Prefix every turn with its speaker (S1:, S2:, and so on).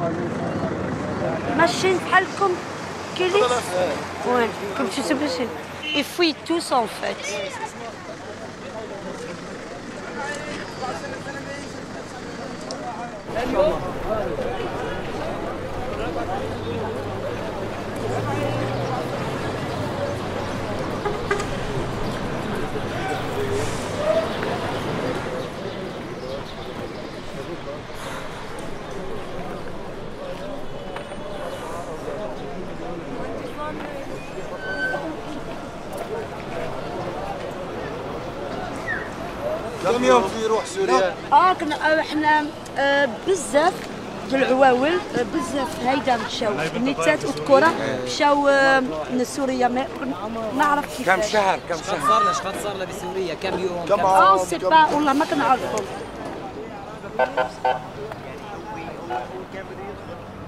S1: ماشيين بحالكم كيليس وين كنتو تبشي يفوي توس اون فيت.
S2: كم يوم يروح سوريا؟
S1: كنا احنا بزاف ديال العواول بزاف هيدا مشاو النتات والكره مشاو لسوريا ما نعرف كيفاش.
S2: كم شهر؟
S3: شحال صار لها بسوريا؟ كم يوم؟
S2: كم عام؟
S1: سي با والله ما كنعرفوا.